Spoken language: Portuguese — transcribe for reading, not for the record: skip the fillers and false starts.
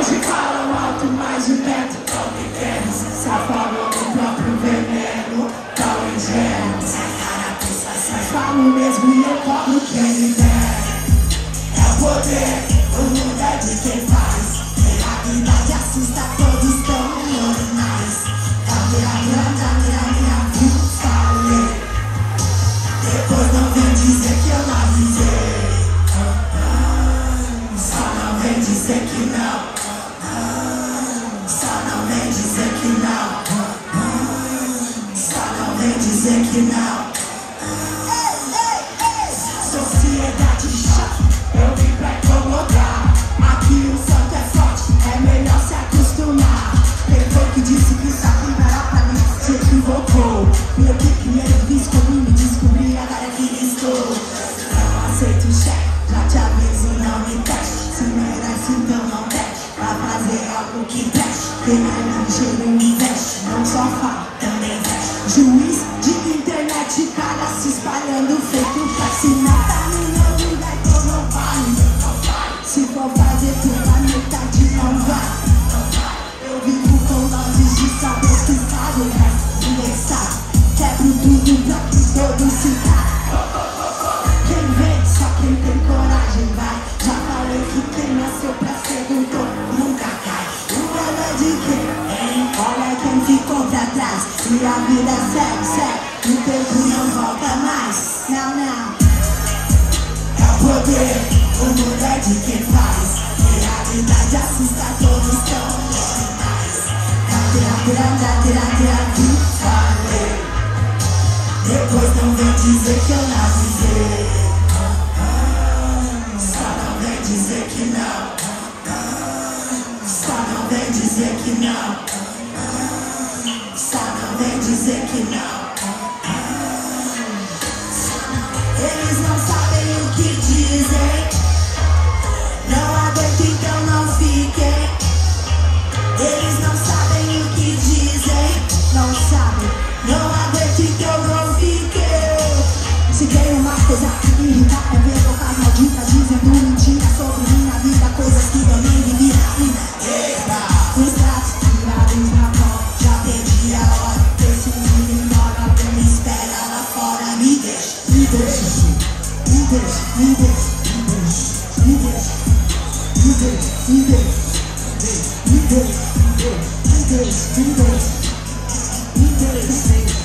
Hoje falam alto, mas de perto tão pequenos. Se afogam no próprio veneno, tão ingênuos. Mas falo mesmo e eu cobro quem me der. É o poder, o mundo é de quem faz. Realidade assusta, todos tão normais. Falei. Depois não vem dizer que eu não avisei. Só não vem dizer que não. Só não vem dizer que não. Só não vem dizer que não. Sociedade chata, eu vim pra incomodar. Aqui o santo é forte, é melhor se acostumar. Quem foi que disse que isso aqui não era pra mim? Se equivocou. Meu que primeiro fiz comigo, me descobri, agora que estou. Não aceito cheque, já te aviso, não me teste. Se merece, então não deve. Vai fazer algo que preste. Quem é ligeiro investe, não só fala, também veste. Juiz de internet, cara se espalhando feito pra se matar. Minha vida então não vale. Se for fazer pela metade, não vai. Eu vivo com doses de saber que sabe o resto. Ninguém sabe, quebro tudo pra que todos se caem. Quem vem, só quem tem coragem vai. Já falei que quem nasceu pra ser doutor nunca cai. O ano é de quem, hein? Olha quem ficou pra trás. E a vida segue, segue, o tempo não volta mais. Não, não. É o poder, o mundo é de quem faz. Realidade assusta, todos tão normais. Falei. Depois não vem dizer que eu não avisei. Só não vem dizer que não. Só não vem dizer que não. Só não vem dizer que não. Eles não sabem o que dizem. Não aguento, então não fiquem. Eles não sabem o que dizem. Não sabem, não aguento, então não fiquem. Se tem uma coisa que me irrita é ver bocas malditas dizendo mentira sobre minha vida, coisas que eu nem vivi na vida. Eita, os pratos tirados na mão, já perdi a hora. Preciso ir embora, alguém me espera lá fora. Me deixa, me deixa, me deixa, me deixa, me deixa, me deixa, me deixa, me deixa, me deixa, me deixa, me deixa, me deixa, me deixa.